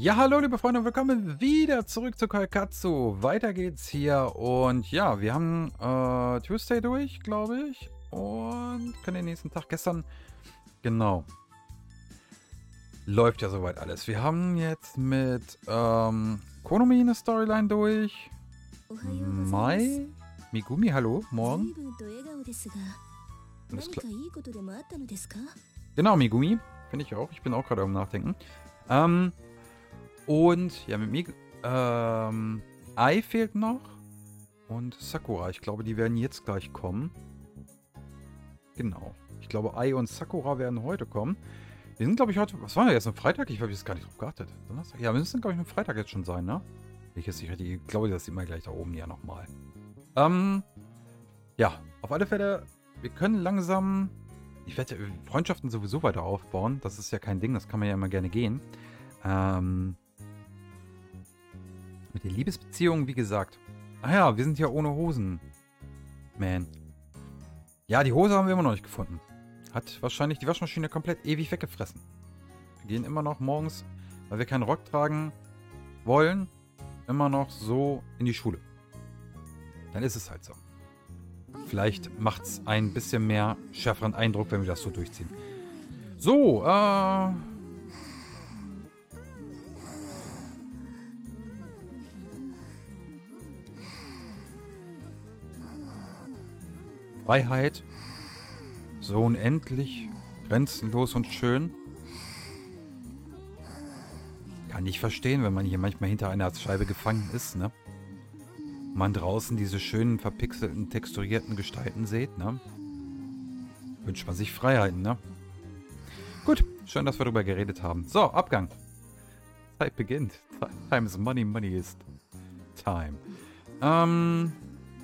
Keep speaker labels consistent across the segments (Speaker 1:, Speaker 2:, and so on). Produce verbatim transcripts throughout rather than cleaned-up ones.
Speaker 1: Ja, hallo liebe Freunde, willkommen wieder zurück zu Koikatsu. Weiter geht's hier und ja, wir haben äh, Tuesday durch, glaube ich, und können den nächsten Tag gestern, genau, läuft ja soweit alles. Wir haben jetzt mit ähm, Konomi eine Storyline durch, Mai, Megumi, hallo, morgen. Alles klar. Genau, Megumi, finde ich auch, ich bin auch gerade am Nachdenken. Ähm, Und ja, mit mir, ähm, Ai fehlt noch und Sakura. Ich glaube, die werden jetzt gleich kommen. Genau. Ich glaube, Ai und Sakura werden heute kommen. Wir sind, glaube ich, heute, was war denn jetzt, ein Freitag? Ich habe jetzt gar nicht drauf geachtet. Donnerstag? Ja, wir müssen, glaube ich, ein Freitag jetzt schon sein, ne? Ich, jetzt nicht richtig, ich glaube, das sieht man gleich da oben ja nochmal. Ähm, ja, auf alle Fälle, wir können langsam, ich werde ja Freundschaften sowieso weiter aufbauen. Das ist ja kein Ding, das kann man ja immer gerne gehen. Ähm, Mit den Liebesbeziehungen, wie gesagt. Ah ja, wir sind ja ohne Hosen. Man. Ja, die Hose haben wir immer noch nicht gefunden. Hat wahrscheinlich die Waschmaschine komplett ewig weggefressen. Wir gehen immer noch morgens, weil wir keinen Rock tragen wollen, immer noch so in die Schule. Dann ist es halt so. Vielleicht macht es ein bisschen mehr schärferen Eindruck, wenn wir das so durchziehen. So, äh... Freiheit, so unendlich, grenzenlos und schön. Kann ich verstehen, wenn man hier manchmal hinter einer Scheibe gefangen ist, ne? Man draußen diese schönen, verpixelten, texturierten Gestalten sieht, ne? Wünscht man sich Freiheiten, ne? Gut, schön, dass wir darüber geredet haben. So, Abgang. Zeit beginnt. Time is money, money is time. Ähm...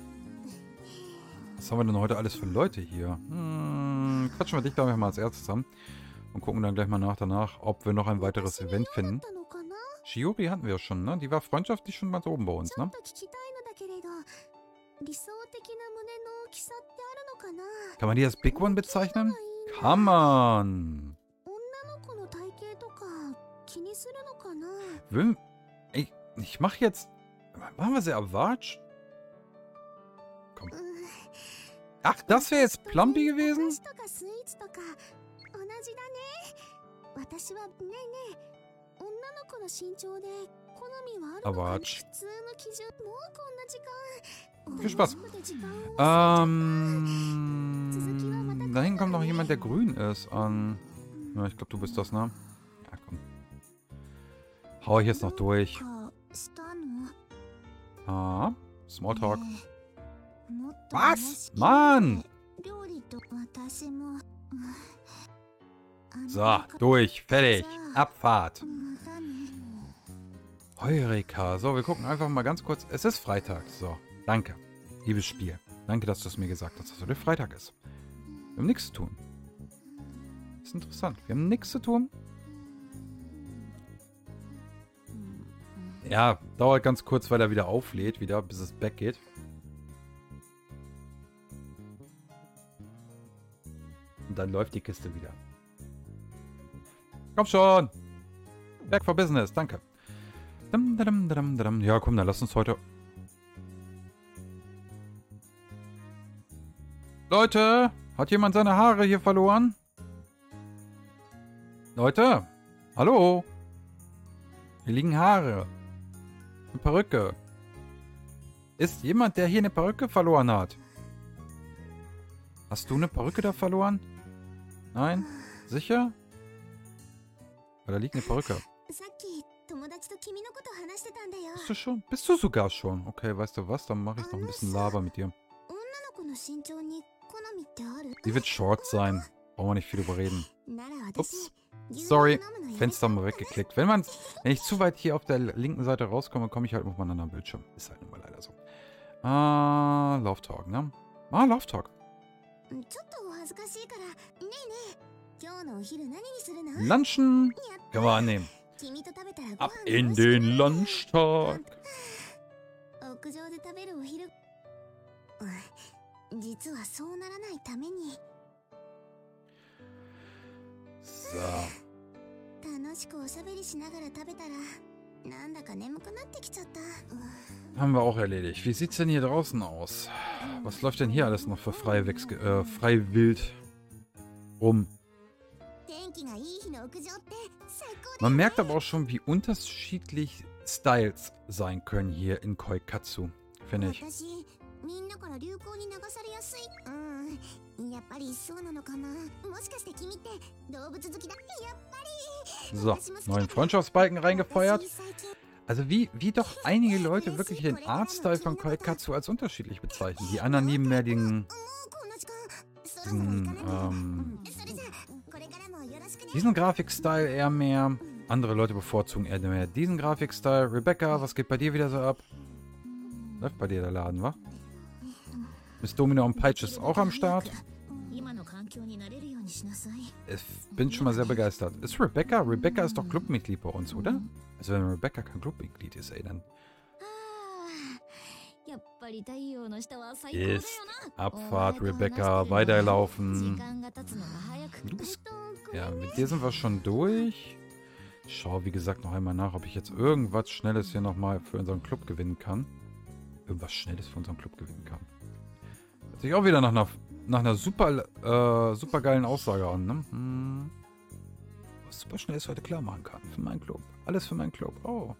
Speaker 1: Was haben wir denn heute alles für Leute hier? Hm, quatschen wir dich, glaube ich, mal als erstes zusammen. Und gucken dann gleich mal nach danach, ob wir noch ein weiteres Event finden. Shiori hatten wir schon, ne? Die war freundschaftlich schon ganz oben bei uns, ne? Kann man die als Big One bezeichnen? Kann man! Will, ich, ich mach jetzt... Machen wir sie Avatsch? Komm. Ach, das wäre jetzt Plumpy gewesen? Avatsch. Viel Spaß. Ähm... Da hinten kommt noch jemand, der grün ist an... Ja, ich glaube, du bist das, ne? Ja, komm. Hau ich jetzt noch durch. Ah, Smalltalk. Was? Mann! So, durch, fertig. Abfahrt. Heureka. So, wir gucken einfach mal ganz kurz. Es ist Freitag. So, danke. Liebes Spiel. Danke, dass du es mir gesagt hast, dass heute Freitag ist. Wir haben nichts zu tun. Das ist interessant. Wir haben nichts zu tun. Ja, dauert ganz kurz, weil er wieder auflädt, wieder, bis es back geht. Und dann läuft die Kiste wieder. Komm schon! Back for business, danke. Ja, komm, dann lass uns heute... Leute! Hat jemand seine Haare hier verloren? Leute! Hallo! Hier liegen Haare. Eine Perücke. Ist jemand, der hier eine Perücke verloren hat? Hast du eine Perücke da verloren? Nein? Sicher? Weil da liegt eine Perücke. Bist du schon? Bist du sogar schon? Okay, weißt du was? Dann mache ich noch ein bisschen Laber mit dir. Die wird short sein. Brauchen wir nicht viel überreden. Ups. Sorry. Fenster mal weggeklickt. Wenn man, wenn ich zu weit hier auf der linken Seite rauskomme, komme ich halt auf einen anderen Bildschirm. Ist halt nun mal leider so. Ah, Love Talk, ne? Ah, Love Talk. Lunchen können wir annehmen. Ab in den Lunchtag. So. Haben wir auch erledigt. Wie sieht's denn hier draußen aus? Was läuft denn hier alles noch für frei, äh, frei wild rum? Man merkt aber auch schon, wie unterschiedlich Styles sein können hier in Koikatsu, finde ich. So, neuen Freundschaftsbalken reingefeuert. Also wie, wie doch einige Leute wirklich den Artstyle von Koikatsu als unterschiedlich bezeichnen. Die anderen nehmen mehr den, diesen, ähm, diesen Grafikstyle eher mehr. Andere Leute bevorzugen eher mehr diesen Grafikstyle. Rebecca, was geht bei dir wieder so ab? Läuft bei dir der Laden, wa? Miss Domino und Peitsch ist auch am Start. Ich bin schon mal sehr begeistert. Ist Rebecca? Rebecca ist doch Clubmitglied bei uns, oder? Also wenn Rebecca kein Clubmitglied ist, ey, dann... Ist Abfahrt, Rebecca, weiterlaufen. Du bist... Ja, mit dir sind wir schon durch. Ich schaue, wie gesagt, noch einmal nach, ob ich jetzt irgendwas Schnelles hier nochmal für unseren Club gewinnen kann. Irgendwas Schnelles für unseren Club gewinnen kann. Hört sich auch wieder nach einer, nach einer super, äh, super geilen Aussage an, ne? Hm. Was super Schnelles heute klar machen kann. Für meinen Club. Alles für meinen Club. Oh.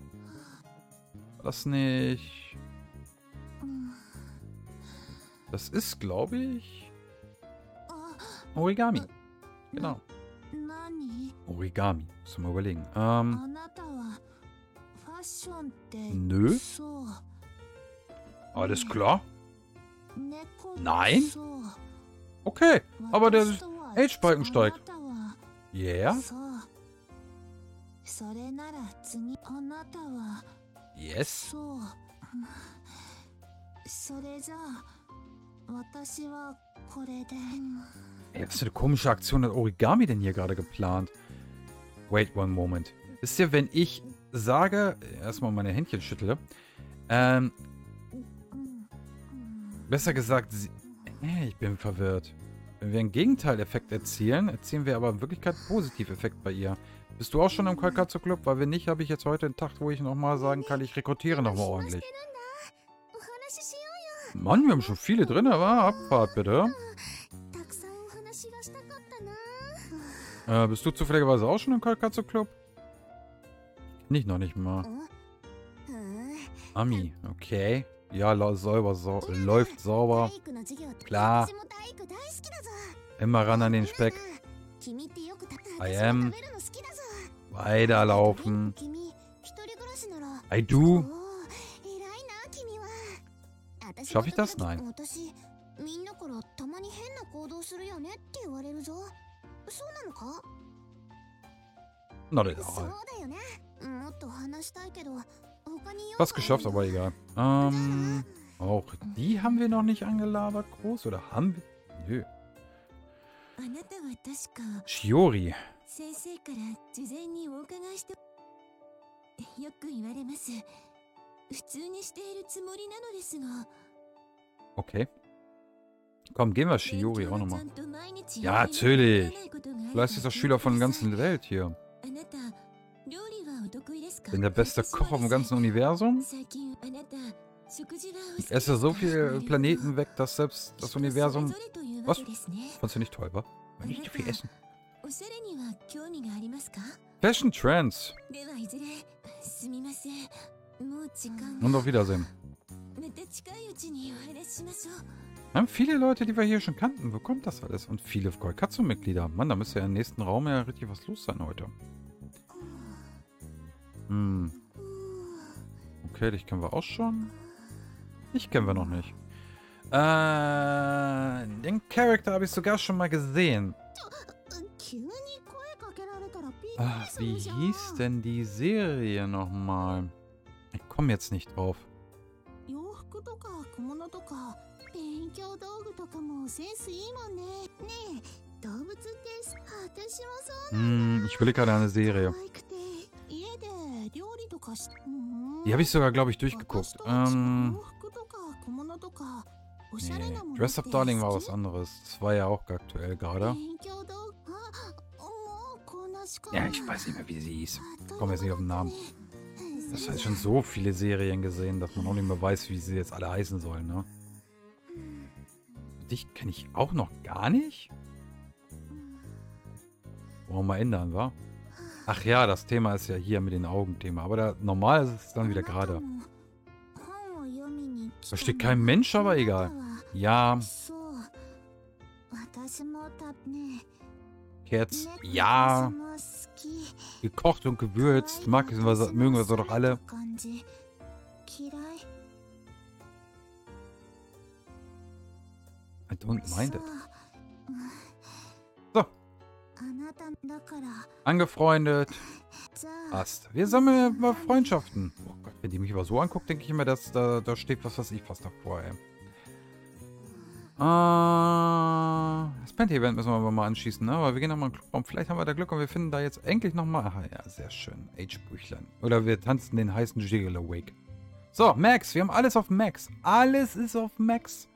Speaker 1: Das nicht. Das ist, glaube ich... Origami. Genau. Origami. Muss mal überlegen. Ähm... Nö. Alles klar? Nein? Okay. Aber der Age-Balken steigt. Yeah? Yes? Ey, was für eine komische Aktion hat Origami denn hier gerade geplant? Wait one moment. Wisst ihr, wenn ich sage, erstmal meine Händchen schüttle, ähm, besser gesagt, sie, äh, ich bin verwirrt. Wenn wir einen Gegenteileffekt erzielen, erzielen wir aber in Wirklichkeit einen Positiveffekt bei ihr. Bist du auch schon im Koikatsu Club? Weil wenn nicht, habe ich jetzt heute einen Tag, wo ich nochmal sagen kann, ich rekrutiere nochmal ordentlich. Mann, wir haben schon viele drin, aber Abfahrt bitte. Äh, bist du zufälligerweise auch schon im Koikatsu Club? Nicht, noch nicht mal. Ami, okay. Ja, sauber, sau läuft sauber. Klar. Immer ran an den Speck. I am. Weiterlaufen. I do. Schaffe ich das? Nein. Not at all. Was geschafft, aber egal. Ähm, auch die haben wir noch nicht angelabert, groß, oder haben wir? Nö. Shiori. Okay. Komm, gehen wir Shiori auch nochmal. Ja, natürlich. Fleißigster Schüler von der ganzen Welt hier. Bin der beste Koch auf dem ganzen Universum. Ich esse so viele Planeten weg, dass selbst das Universum... Was? Fandst du nicht toll, wa? Nicht zu viel essen. Fashion Trends. Und auf Wiedersehen. Wir haben viele Leute, die wir hier schon kannten. Wo kommt das alles? Und viele Koikatsu-Mitglieder. Mann, da müsste ja im nächsten Raum ja richtig was los sein heute. Hm. Okay, dich kennen wir auch schon. Dich kennen wir noch nicht. Äh, den Charakter habe ich sogar schon mal gesehen. Ach, wie hieß denn die Serie nochmal? Ich komme jetzt nicht drauf. Hm, ich will gerade eine Serie. Die habe ich sogar, glaube ich, durchgeguckt. Ähm, nee, Dress Up Darling war was anderes. Das war ja auch aktuell gerade. Ja, ich weiß nicht mehr, wie sie hieß. Ich komme jetzt nicht auf den Namen. Das heißt schon so viele Serien gesehen, dass man auch nicht mehr weiß, wie sie jetzt alle heißen sollen, ne? Dich kenne ich auch noch gar nicht? Wollen wir mal ändern, wa? Ach ja, das Thema ist ja hier mit den Augen-Thema. Aber da, normal ist es dann wieder gerade. Da steht kein Mensch, aber egal. Ja. Cats. Ja. Gekocht und gewürzt. Mag, was, mögen wir so doch alle. I don't mind it. So. Angefreundet. Passt. Wir sammeln mal Freundschaften. Oh Gott, wenn die mich aber so anguckt, denke ich immer, dass da, da steht was, was ich fast davor, ey. Uh, das Penti-Event müssen wir aber mal anschießen, ne? Aber wir gehen nochmal in den Clubraum. Vielleicht haben wir da Glück und wir finden da jetzt endlich nochmal... Aha, ja, sehr schön. H-Büchlein. Oder wir tanzen den heißen Gigolo Wake. So, Max. Wir haben alles auf Max. Alles ist auf Max.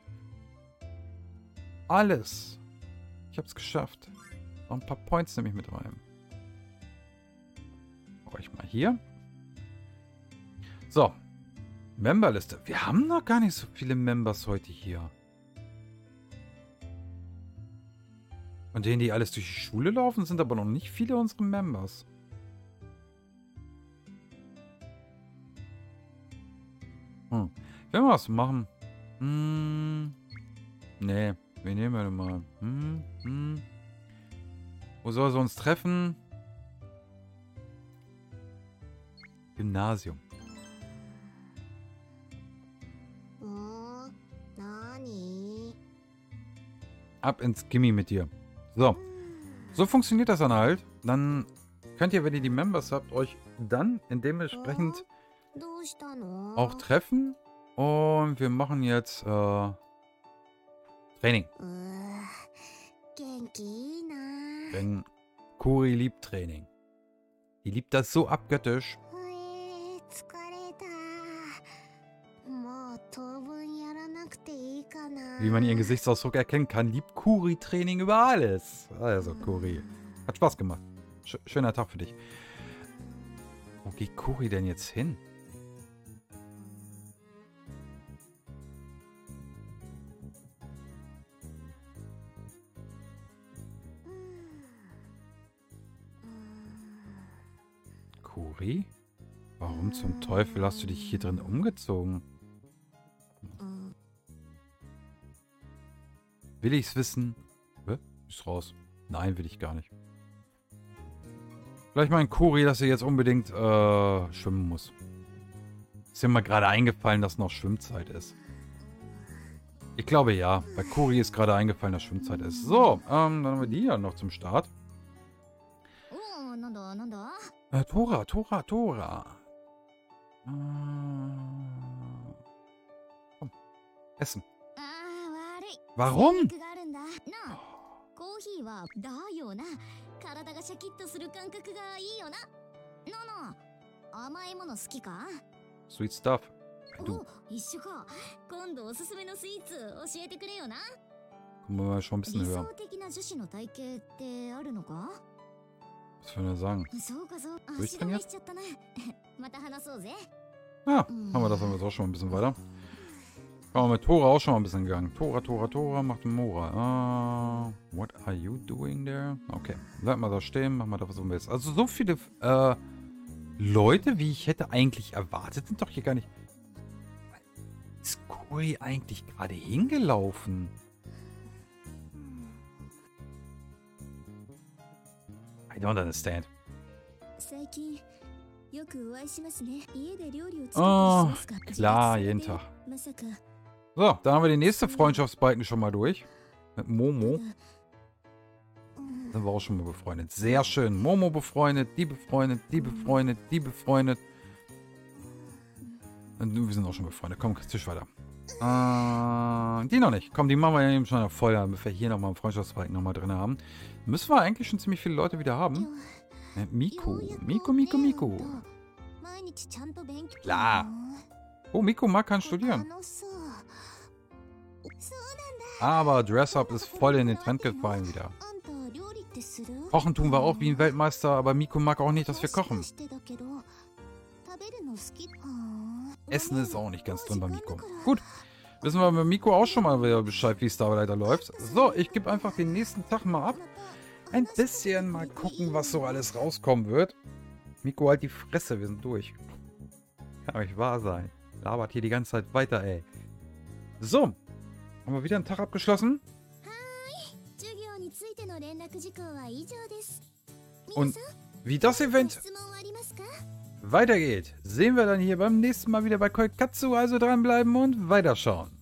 Speaker 1: Alles. Ich hab's geschafft. Noch ein paar Points nehme ich mit rein. Brauche ich mal hier. So. Memberliste. Wir haben noch gar nicht so viele Members heute hier. Von denen, die alles durch die Schule laufen, sind aber noch nicht viele unserer Members. Hm. Wenn wir was machen. Hm. Nee. Wen nehmen wir denn mal? Hm. Hm. Wo soll sie uns treffen? Gymnasium. Ab ins Gimmi mit dir. So. So funktioniert das dann halt. Dann könnt ihr, wenn ihr die Members habt, euch dann in dementsprechend auch treffen. Und wir machen jetzt äh, Training. Denn Kuri liebt Training. Die liebt das so abgöttisch. Wie man ihren Gesichtsausdruck erkennen kann, liebt Kuri Training über alles. Also, Kuri. Hat Spaß gemacht. Sch schöner Tag für dich. Wo geht Kuri denn jetzt hin? Kuri? Warum zum Teufel hast du dich hier drin umgezogen? Will ich's wissen? Hä? Ist raus. Nein, will ich gar nicht. Vielleicht meint Kuri, dass sie jetzt unbedingt äh, schwimmen muss. Ist mir mal gerade eingefallen, dass noch Schwimmzeit ist. Ich glaube ja. Bei Kuri ist gerade eingefallen, dass Schwimmzeit ist. So, ähm, dann haben wir die ja noch zum Start. Äh, Tora, Tora, Tora. Äh, komm. Essen. Warum? Sweet stuff. Du. Kommen wir mal schon ein bisschen höher. Was will er sagen? Durchtrainiert? Ja, haben wir das jetzt auch schon mal ein bisschen weiter. Kommen wir mit Tora auch schon mal ein bisschen gegangen. Tora, Tora, Tora macht Mora. Uh, what are you doing there? Okay, bleib mal da stehen, mach mal da was umwärts. Also so viele äh, Leute, wie ich hätte eigentlich erwartet, sind doch hier gar nicht... Ist Kuri eigentlich gerade hingelaufen? I don't understand. Oh, klar, jeden Tag. So, dann haben wir den nächsten Freundschaftsbalken schon mal durch. Mit Momo. Sind wir auch schon mal befreundet. Sehr schön. Momo befreundet, die befreundet, die befreundet, die befreundet. Und wir sind auch schon befreundet. Komm, Tisch weiter. Äh, die noch nicht. Komm, die machen wir eben schon voll, damit wir hier nochmal einen Freundschaftsbalken nochmal drin haben. Müssen wir eigentlich schon ziemlich viele Leute wieder haben. Äh, Miku. Miku, Miku, Miku. Klar. Oh, Miku mag kann studieren. Aber Dress-Up ist voll in den Trend gefallen wieder. Kochen tun wir auch wie ein Weltmeister, aber Miko mag auch nicht, dass wir kochen. Essen ist auch nicht ganz drin bei Miko. Gut, wissen wir bei Miko auch schon mal wieder Bescheid, wie Starlighter läuft. So, ich gebe einfach den nächsten Tag mal ab. Ein bisschen mal gucken, was so alles rauskommen wird. Miko, halt die Fresse, wir sind durch. Kann nicht wahr sein. Labert hier die ganze Zeit weiter, ey. So, haben wir wieder einen Tag abgeschlossen. Und wie das Event weitergeht, sehen wir dann hier beim nächsten Mal wieder bei Koikatsu. Also dranbleiben und weiterschauen.